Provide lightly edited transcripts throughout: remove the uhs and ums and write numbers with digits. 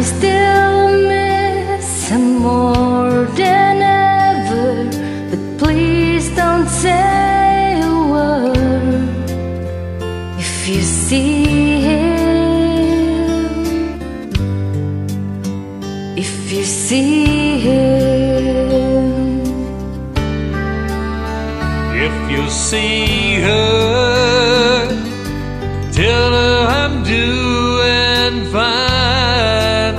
still miss him more than ever, but please don't say a word if you see him, if you see him. If you see her, tell her I'm doing fine.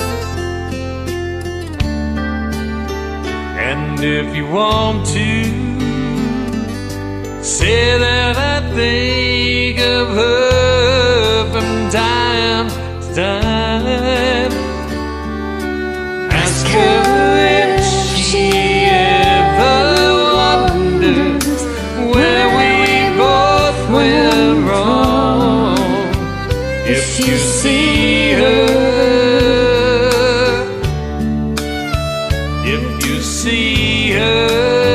And if you want to, say that I think of her from time to time. Ask her if she ever wonders where we both went wrong. If you see her, if you see her,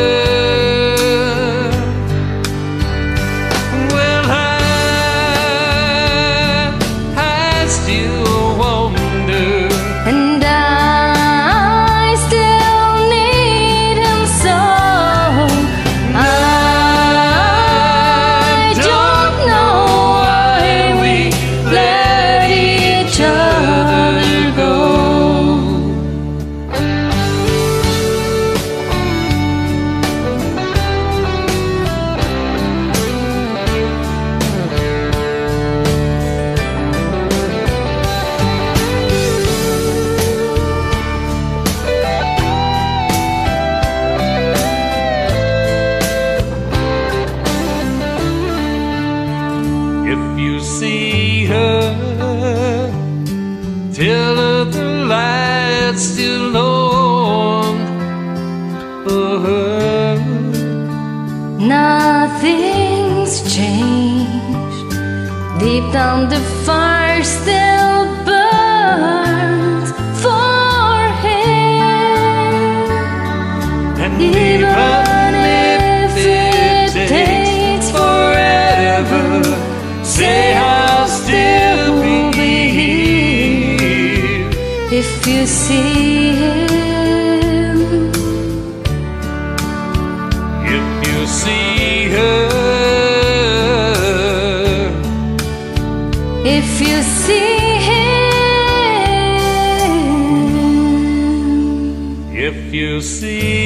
well, I still wonder, And I still need him so. I don't know why we let each other go. if you see her, tell her the light's still on for her. Nothing's changed. Deep down the fire still burns for him. And Even if it takes forever, say I'll still be here. if you see him, If you see her, if you see him. if you see